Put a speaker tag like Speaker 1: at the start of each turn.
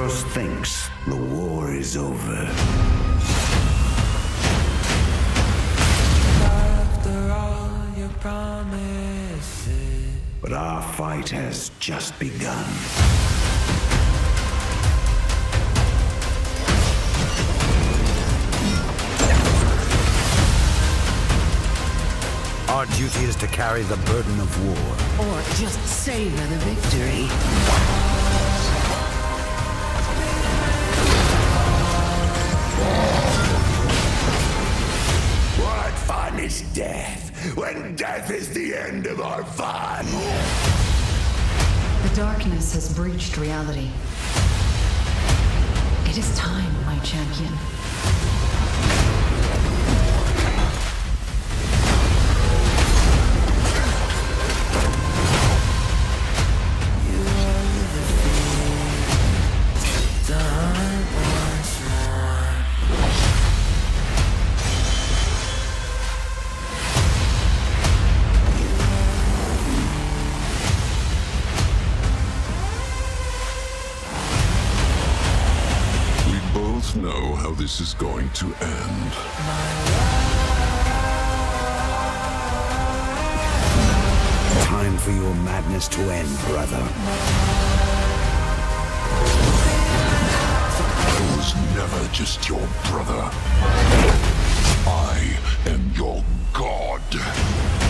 Speaker 1: Westeros thinks the war is over.
Speaker 2: After all your promises,
Speaker 1: But our fight has just begun. Our duty is to carry the burden of war.
Speaker 3: Or just savor the victory.
Speaker 1: What fun is death, when death is the end of our fun?
Speaker 4: The darkness has breached reality. It is time, my champion.
Speaker 5: Both know how this is going to end.
Speaker 1: Time for your madness to end, brother.
Speaker 5: I was never just your brother. I am your god.